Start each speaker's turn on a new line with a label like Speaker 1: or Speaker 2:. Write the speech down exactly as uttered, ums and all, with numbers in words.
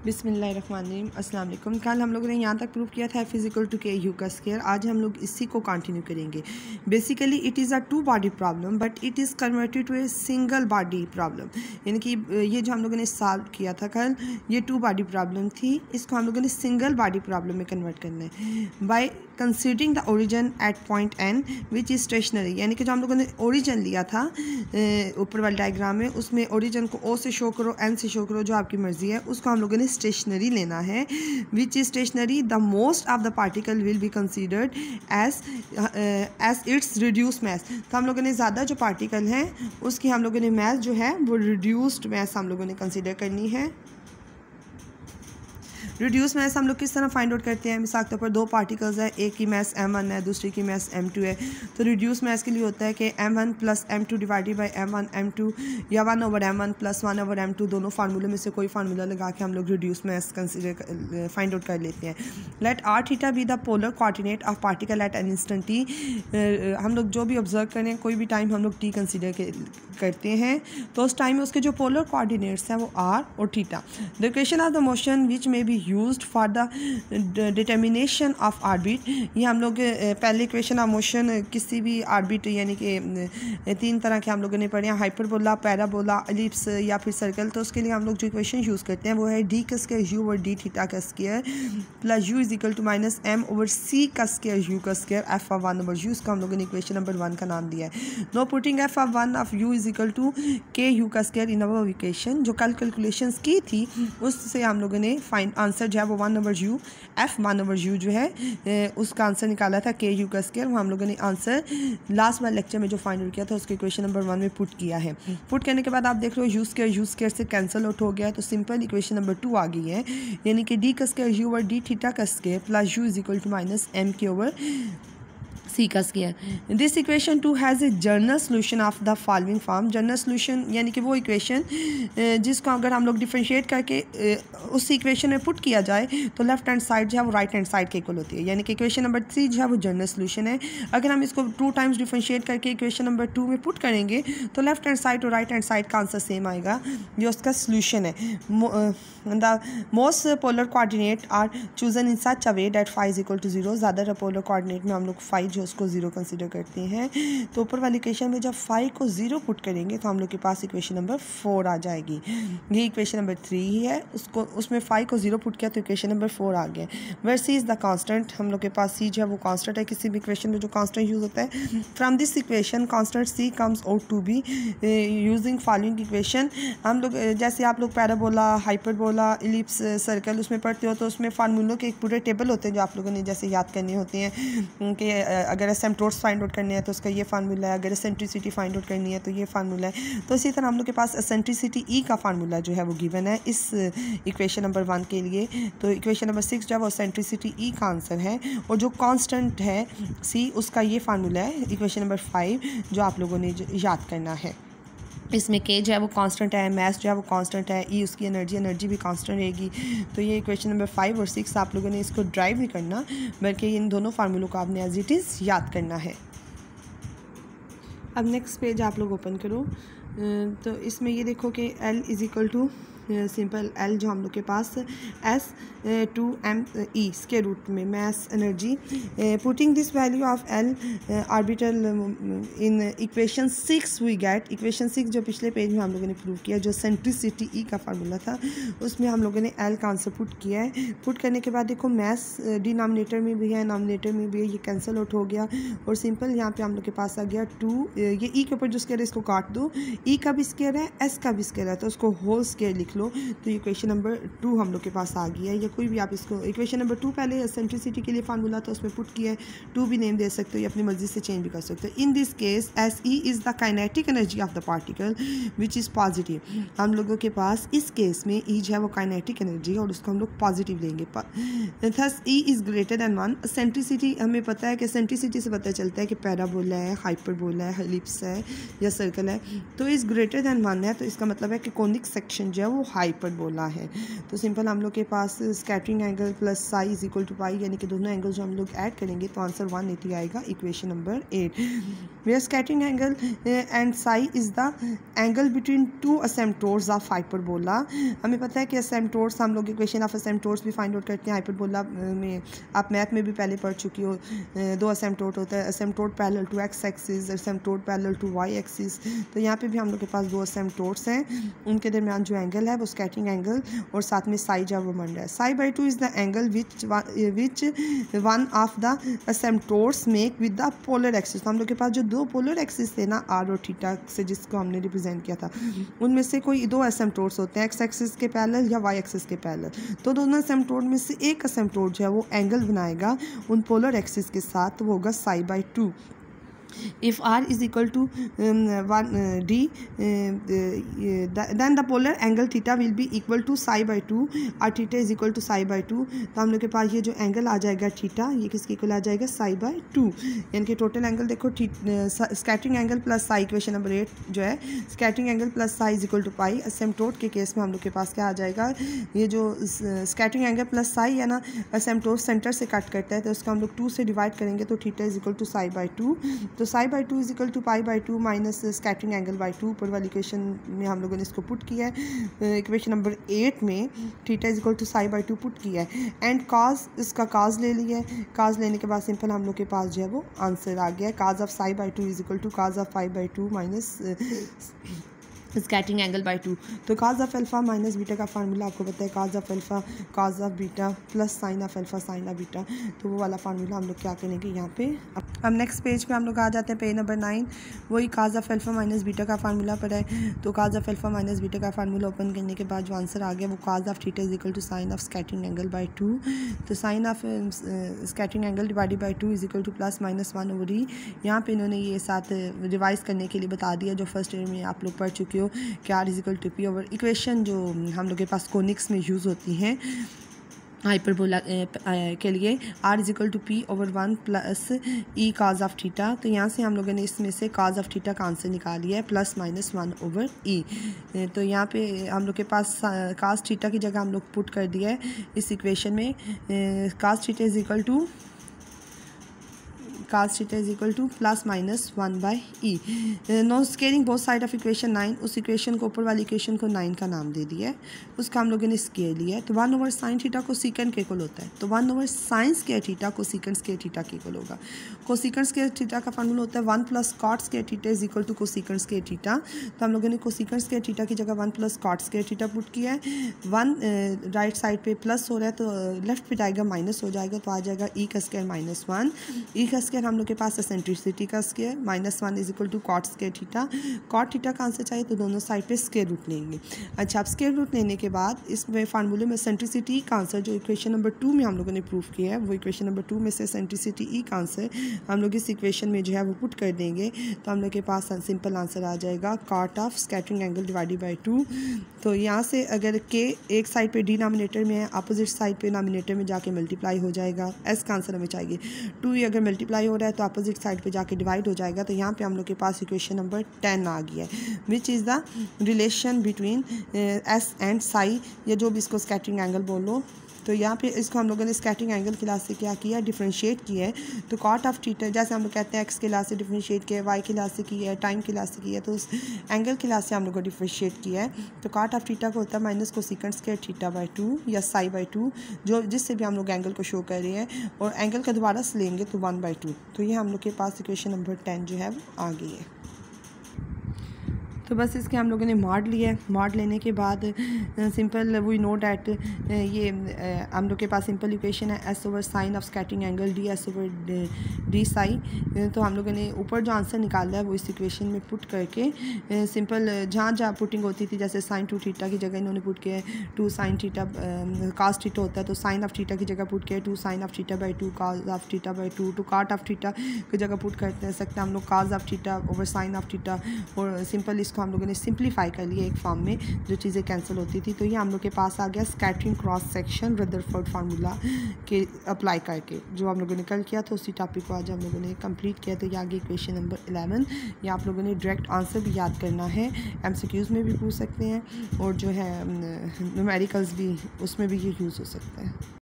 Speaker 1: बिस्मिल्लाहिर्रहमानिर्रहीम अस्सलाम वालेकुम। कल हम लोगों ने यहाँ तक प्रूव किया था फिजिकल टू के यू का स्केयर। आज हम लोग इसी को कंटिन्यू करेंगे। Basically it is a two body problem but it is converted to a single body problem. यानी कि ये जो हम लोगों ने सॉल्व किया था कल, ये टू बॉडी प्रॉब्लम थी, इसको हम लोगों ने सिंगल बॉडी प्रॉब्लम में कन्वर्ट करना है by considering the origin at point N which is stationary. यानी कि जो हम लोगों ने ओरिजिन लिया था ऊपर वाले डायग्राम में, उसमें ओरिजिन को ओ से शो करो, एन से शो करो, जो आपकी मर्ज़ी है, उसको हम लोगों ने स्टेशनरी लेना है। Which is stationary, the most of the particle will be considered as as it's reduce mass. तो हम लोगों ने ज़्यादा जो पार्टिकल हैं उसकी हम लोगों ने मैस जो है वो रिड्यूस्ड मैस हम लोगों ने कंसीडर करनी है। रिड्यूस मैस हम लोग किस तरह फाइंड आउट करते हैं? मिसाल के तौर पर दो पार्टिकल्स है, एक की मैस एम वन है, दूसरी की मैस एम टू है। तो रिड्यूस मैस के लिए होता है कि M one plus M two divided by M one M two, या one over M one plus one over M two, दोनों फार्मूले में से कोई फार्मूला लगा के हम लोग reduce mass consider find out कर लेते हैं। Let R theta be the polar coordinate of particle at an instant T. हम लोग जो भी ऑब्जर्व करें, कोई भी टाइम हम लोग टी कंसीडर करते हैं, तो उस टाइम में उसके जो पोलर कोऑर्डिनेट्स हैं वो आर और theta. The equation of the motion which may be used for the determination of orbit. ये हम लोग पहले इक्वेशन ऑफ मोशन किसी भी ऑर्बिट यानी कि तीन तरह के हम लोगों ने पढ़े हैं, हाइपरबोला, पैराबोला, एलिप्स या फिर सर्कल। तो उसके लिए हम लोग जो इक्वेशन यूज़ करते हैं वो है डी का square U over D theta का square plus U is equal to minus M over C का स्क्वायर यू का square F of one over U. इसको हम लोगों ने इक्वेशन नंबर वन का नाम दिया है। No putting F of one of U is equal to K U का स्क्वायर इन अवर इक्वेशन। जो कल कैलकुलेशंस की थी उससे हम लोगों ने फाइन आंसर जो है वो one over U F one over U जो है उसका आंसर निकाला था के यू का स्क्वायर। वो हम लोगों ने आंसर लास्ट वाले लेक्चर में जो फाइंड आउट किया था उसके इक्वेशन नंबर वन में पुट किया है। पुट करने के बाद आप देख रहे हो यू स्क्वायर यू स्क्वायर से कैंसिल आउट हो गया है, तो सिंपल इक्वेशन नंबर टू आ गई है, यानी कि डी का square U over D theta का square plus U is equal to minus M K over C का square. This equation two has a general solution of the following form. General solution यानी कि वो equation जिसको अगर हम लोग differentiate करके उस इक्वेशन में पुट किया जाए तो लेफ्ट हैंड साइड जो है वो राइट हैंड साइड के इक्वल होती है। यानी कि इक्वेशन नंबर थ्री जो है वो जर्नल सोल्यूशन है। अगर हम इसको टू टाइम्स डिफरेंशिएट करके इक्वेशन नंबर टू में पुट करेंगे तो लेफ्ट हैंड साइड और राइट हैंड साइड का आंसर सेम आएगा, जो उसका सोल्यूशन है। The most polar coordinate are chosen in such a way that five is equal to zero. ज़्यादा पोलर कोऑर्डिनेट में हम लोग फाइव जो उसको ज़ीरो कंसीडर करते हैं। तो ऊपर वाली इक्वेशन में जब फाइव को ज़ीरो पुट करेंगे तो हम लोग के पास इक्वेशन नंबर फोर आ जाएगी। ये इक्वेशन नंबर थ्री ही है, उसको उसमें फाइव को ज़ीरो पुट किया तो इक्वेशन नंबर फोर आ गया। Where C is the constant, हम लोग के पास सी जो है वो कांस्टेंट है, किसी भी इक्वेशन में जो कांस्टेंट यूज़ होता है। From this equation constant C comes out to be using following equation. हम लोग जैसे आप लोग पैराबोला, हाइपरबोला, इलिप्स, सर्कल उसमें पढ़ते हो तो उसमें फार्मूलों के एक पूरे टेबल होते हैं जो आप लोगों ने जैसे याद करने होते हैं कि अगर एसिम्पटोट्स फाइंड आउट करने हैं तो उसका ये फार्मूला है, अगर एसेंट्रिसिटी फाइंड आउट करनी है तो ये फार्मूला है। तो इसी तरह हम लोग के पास एसेंट्रिसिटी ई का फार्मूला जो है वो गिवन है इस इक्वेशन नंबर वन के लिए। तो इक्वेशन नंबर सिक्स जो है वो एसेंट्रिसिटी ई का आंसर है, और जो कांस्टेंट है सी उसका ये फार्मूला है इक्वेशन नंबर फाइव जो आप लोगों ने याद करना है। इसमें के जो है वो कांस्टेंट है, मैस जो है वो कांस्टेंट है, ई उसकी एनर्जी एनर्जी भी कांस्टेंट रहेगी। तो ये इक्वेशन नंबर फाइव और सिक्स आप लोगों ने इसको ड्राइव नहीं करना, बल्कि इन दोनों फार्मूलों को आपने एज इट इज़ याद करना है। अब नेक्स्ट पेज आप लोग ओपन करो, तो इसमें ये देखो कि L is equal to simple L जो हम लोग के पास एस टू एम ई इसके रूट में mass energy. Putting this value of L orbital in equation six we get. Equation six जो पिछले पेज में हम लोगों ने प्रूव किया, जो सेंट्रिसिटी ई का फार्मूला था, उसमें हम लोगों ने एल का आंसर पुट किया है। पुट करने के बाद देखो मैस डिनोमिनेटर में भी है, नॉमिनेटर में भी है, ये कैंसिल आउट हो गया, और सिंपल यहाँ पे हम लोग के पास आ गया टू। ये ई के ऊपर जो स्केयर है इसको काट दो, ई का भी स्केयर है, एस का भी स्केयर है, तो उसको होल स्केयर लिख लो। तो इक्वेशन नंबर टू हम लोग के पास आ गया है, या कोई भी आप इसको इक्वेशन नंबर टू पहले एसेंट्रिसिटी के लिए फार्मूला तो उसमें पुट किया है, टू भी नेम दे सकते हो या अपनी मर्जी से चेंज भी कर सकते हो। In this case S E is the kinetic energy of the particle which is positive. हम लोगों के पास इस केस में ई जो है वो काइनेटिक एनर्जी है और उसको हम लोग पॉजिटिव लेंगे। Thus E is greater than one. Centricity हमें पता है कि सेंट्रिसिटी से पता चलता है कि पैराबोला है, हाइपरबोला है, एलिप्स है या सर्कल है, तो इज़ ग्रेटर दैन वन है, तो इसका मतलब है कि कोनिक सेक्शन जो है वो वो हाइपरबोला है। तो सिंपल हम लोग के पास scattering angle plus psi is equal to pi, यानी कि दोनों एंगल जो हम लोग ऐड करेंगे तो आंसर वन एटी आएगा, equation number eight. Where scattering angle and psi is the angle between two asymptotes of hyperbola. हमें पता है कि असेम्प्टोर्स, हम लोग इक्वेशन ऑफ असेम्प्टोर्स भी फाइंड आउट करते हैं हाइपरबोला में, आप मैथ में भी पहले पढ़ चुकी हो। दो असेम्प्टोर होता है, asymptote parallel to X axis, asymptote parallel to Y axis. तो यहाँ पे भी हम लोग के पास दो असेम्प्टोर्स हैं, उनके दरमियान जो एंगल है वो स्कैटरिंग एंगल और साथ में साई जो वो मंड है। Psi by two is the angle which which one of the asymptotes make with the polar axis. तो हम लोग के पास जो दो पोलर एक्सिस थे ना, आर और थीटा से, जिसको हमने रिप्रेजेंट किया था, उनमें से कोई दो असेम्प्टोर्स होते हैं, एक्स एक्सिस के पैरेलल या वाई एक्सिस के पैरेलल। तो दोनों असेम्प्टोर में से एक असेम्प्टोर जो है वो एंगल बनाएगा उन पोलर एक्सिस के साथ, तो वो होगा psi by two. If r is equal to um, one uh, d uh, uh, then the polar angle theta will be equal to psi by two और theta is equal to psi by two। तो हम लोग के पास ये जो angle आ जाएगा theta, ये किसके इक्वल आ जाएगा, psi by टू। यानी कि टोटल एंगल देखो, scattering angle plus psi, equation number eight जो है, scattering angle plus psi is equal to pi. Asymptote के केस में हम लोग के पास क्या आ जाएगा, ये जो स्कैटरिंग एंगल प्लस साई है ना, असेम्प्टोर सेंटर से कट करता है, तो उसको हम लोग टू से डिवाइड करेंगे तो theta is equal to psi by two. तो psi by two is equal to pi by two minus scattering angle by two. ऊपर वाली इक्वेशन में हम लोगों ने इसको पुट किया है, इक्वेशन नंबर एट में theta is equal to psi by two put किया है, एंड काज, इसका काज ले लिया है। काज लेने के बाद सिंपल हम लोग के पास जो है वो आंसर आ गया है, cos of psi by two is equal to cos of pi by two minus scattering angle by two. तो cos of alpha minus beta का फार्मूला आपको पता है, cos of alpha cos of beta plus sine of alpha sine of beta. तो वो वाला formula हम लोग क्या करेंगे यहाँ पे। अब नेक्स्ट पेज पे हम लोग आ जाते हैं, पेज नंबर नाइन। वही cos of alpha minus beta का फार्मूला पड़ा है। तो cos of alpha minus beta का फार्मूला ओपन करने के बाद जो आंसर आ गया वो cos of theta is equal to sine of scattering angle by two. तो sine of scattering angle divided by two is equal to plus minus one over E. यहाँ पे इन्होंने ये साथ रिवाइज करने के लिए बता दिया, जो फर्स्ट ईयर में आप लोग पढ़ चुके हो कि R is equal to P over equation जो हम लोग के पास कोनिक्स में यूज़ होती हैं हाइपरबोला के लिए, R is equal to P over one plus E cos of theta. तो यहाँ से हम लोगों ने इसमें से काज ऑफ थीटा का आंसर निकाल लिया है, plus minus one over E. तो यहाँ पे हम लोग के पास काज थीटा की जगह हम लोग पुट कर दिया है इस इक्वेशन में, cos theta is equal to cos theta is equal to plus minus one by E. No scaling both side of equation nine, उस इक्वेशन को, ऊपर वाली इक्वेशन को नाइन का नाम दे दिया है, उसका हम लोगों ने स्केल लिया है। तो वन ओवर साइन थीटा को सीकेंड के इक्वल होता है, तो one over sine square theta cosecant square theta के इक्वल होगा। को सीकेंड स्केयर थीटा का फार्मूला होता है one plus cot square theta is equal to cosecant square theta. तो हम लोगों ने को सीकेंड स्केयर थीटा की जगह one plus cot square theta put किया है। वन राइट साइड पे प्लस हो रहा है तो लेफ्ट पे आएगा माइनस हो जाएगा, तो आ जाएगा ई का स्केयर माइनस वन। ई का स्केयर हम लोग के पास एसेंट्रिसिटी का square, minus one is equal to cot square theta. Cot theta का आंसर चाहिए तो दोनों साइड पे स्केयर रूट लेंगे। अच्छा, अब स्केयर रूट लेने के बाद इसमें फार्मूले में एसेंट्रिसिटी का आंसर जो इक्वेशन नंबर टू में हम लोगों ने प्रूफ किया है, वो इक्वेशन नंबर टू में से एसेंट्रिसिटी ई का आंसर हम लोग इस इक्वेशन में जो है वो पुट कर देंगे, तो हम लोग के पास सिंपल आंसर आ जाएगा cot of scattering angle divided by two. तो यहाँ से अगर के एक साइड पे डिनोमिनेटर में है, अपोजिट साइड पे नोमिनेटर में जाके मल्टीप्लाई हो जाएगा। एस का आंसर हमें चाहिए, टू ही अगर मल्टीप्लाई हो रहा है तो अपोजिट साइड पे जाके डिवाइड हो जाएगा। तो यहाँ पे हम लोग के पास इक्वेशन नंबर टेन आ गया है, which is the relation between S and psi, या जो भी इसको स्कैटरिंग एंगल बोलो। तो यहाँ पे इसको हम लोगों ने स्कैटरिंग एंगल की लाज से क्या किया, डिफरेंशिएट किया है। तो कॉट ऑफ थीटा जैसे हम लोग कहते हैं एक्स के लाज से डिफरेंशिएट किया है, वाई के लाज से किया है, टाइम के लाज से किया है, तो उस एंगल के लाज से हम लोग को डिफरेंशिएट किया है। तो कॉट ऑफ थीटा को होता है minus cosecant square theta by two या साई बाई टू, जो जिससे भी हम लोग एंगल को शो कर रहे हैं, और एंगल का दोबारा से लेंगे तो वन बाई टू। तो ये हम लोग के पास इक्वेशन नंबर टेन जो है वो आ गई है। तो बस इसके हम लोगों ने मॉड लिया है। मॉड लेने के बाद सिंपल वी नो डैट ये uh, हम लोग के पास सिंपल इक्वेशन है S over sine of scattering angle D S over D psi. तो हम लोगों ने ऊपर जो आंसर निकाला है वो इस इक्वेशन में पुट करके सिंपल uh, जहाँ जहाँ पुटिंग होती थी, जैसे साइन टू थीटा की जगह इन्होंने पुट किया है two sine theta cos theta होता है, तो साइन ऑफ थीटा की जगह पुट किया है two sine of theta by two cos of theta by two. Two cot of theta की जगह पुट कर सकते हैं हम लोग cos of theta over sine of theta, और सिंपल इसको हम लोगों ने सिंप्लीफाई कर लिया एक फॉर्म में जो चीज़ें कैंसिल होती थी। तो ये हम लोग के पास आ गया scattering cross section Rutherford formula के अप्लाई करके, जो हम लोगों ने कल किया था उसी टॉपिक को आज हम लोगों ने कंप्लीट किया। तो ये आगे क्वेश्चन नंबर इलेवन, ये आप लोगों ने डायरेक्ट आंसर भी याद करना है, एमसीक्यूज़ में भी पूछ सकते हैं और जो है न्यूमेरिकल्स भी उसमें भी ये यूज़ हो सकता है।